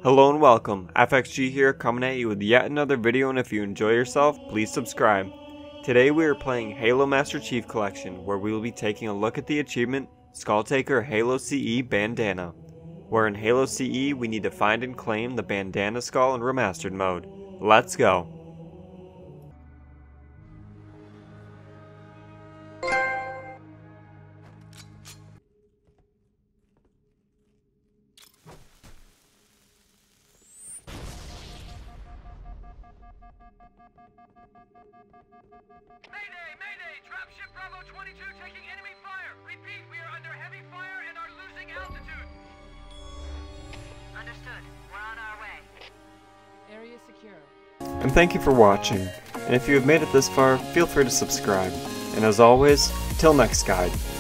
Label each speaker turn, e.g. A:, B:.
A: Hello and welcome, FXG here coming at you with yet another video, and if you enjoy yourself, please subscribe. Today we are playing Halo Master Chief Collection, where we will be taking a look at the achievement Skulltaker Halo CE Bandana, where in Halo CE we need to find and claim the Bandanna skull in remastered mode. Let's go!
B: Mayday! Dropship Bravo 22 taking enemy fire! Repeat, we are under heavy fire and are losing altitude! Understood. We're on our way.
C: Area secure.
A: And thank you for watching, and if you have made it this far, feel free to subscribe. And as always, till next guide.